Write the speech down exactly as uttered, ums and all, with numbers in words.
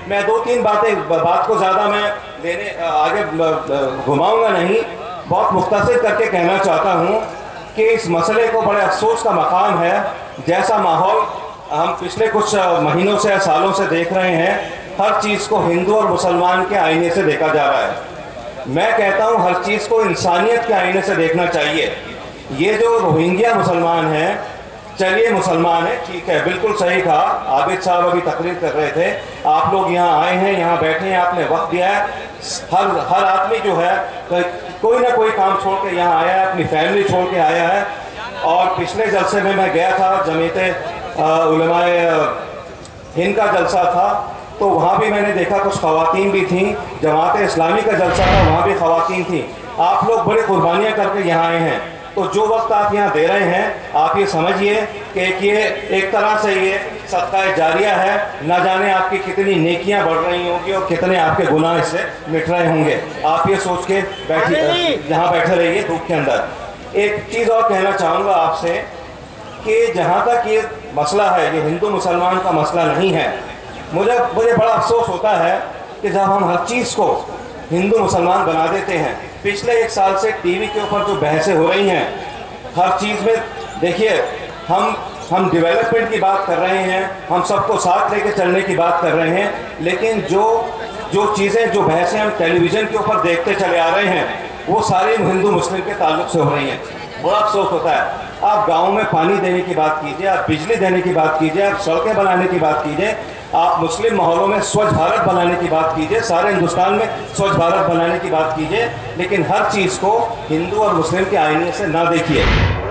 मैं दो तीन बातें, बात को ज़्यादा मैं देने आगे घुमाऊंगा नहीं, बहुत मुख्तसर करके कहना चाहता हूँ कि इस मसले को बड़े अफसोस का मकाम है। जैसा माहौल हम पिछले कुछ महीनों से या सालों से देख रहे हैं, हर चीज़ को हिंदू और मुसलमान के आईने से देखा जा रहा है। मैं कहता हूँ हर चीज़ को इंसानियत के आईने से देखना चाहिए। ये जो रोहिंग्या मुसलमान हैं, चलिए मुसलमान है, ठीक है, बिल्कुल सही कहा। आबिद साहब अभी तकरीर कर रहे थे, आप लोग यहाँ आए हैं, यहाँ बैठे हैं, आपने वक्त दिया है। हर हर आदमी जो है कोई ना कोई काम छोड़ के यहाँ आया है, अपनी फैमिली छोड़ के आया है। और पिछले जलसे में मैं गया था, जमीयते उलमाए हिंद का जलसा था, तो वहाँ भी मैंने देखा कुछ ख़वातीन भी थीं। जमात इस्लामी का जलसा था, वहाँ भी ख़वातीन थीं। आप लोग बड़ी कुर्बानियाँ करके यहाँ आए हैं, तो जो वक्त आप यहाँ दे रहे हैं, आप ये समझिए कि एक ये एक तरह से ये सदका जारिया है। न जाने आपकी कितनी नेकियां बढ़ रही होंगी और कितने आपके गुनाह इससे मिट रहे होंगे। आप ये सोच के बैठिए, यहाँ बैठे रहिए धूप के अंदर। एक चीज़ और कहना चाहूँगा आपसे कि जहाँ तक ये मसला है, ये हिंदू मुसलमान का मसला नहीं है। मुझे मुझे बड़ा अफसोस होता है कि जब हम हर चीज़ को हिंदू मुसलमान बना देते हैं। पिछले एक साल से टीवी के ऊपर जो बहसें हो रही हैं, हर चीज़ में देखिए, हम हम डेवलपमेंट की बात कर रहे हैं, हम सबको साथ लेके चलने की बात कर रहे हैं, लेकिन जो जो चीज़ें, जो बहसें हम टेलीविज़न के ऊपर देखते चले आ रहे हैं, वो सारी हिंदू मुस्लिम के ताल्लुक से हो रही हैं। बड़ा अफसोस होता है। आप गाँव में पानी देने की बात कीजिए, आप बिजली देने की बात कीजिए, आप सड़कें बनाने की बात कीजिए, आप मुस्लिम माहौलों में स्वच्छ भारत बनाने की बात कीजिए, सारे हिंदुस्तान में स्वच्छ भारत बनाने की बात कीजिए, लेकिन हर चीज़ को हिंदू और मुस्लिम के आईने से ना देखिए।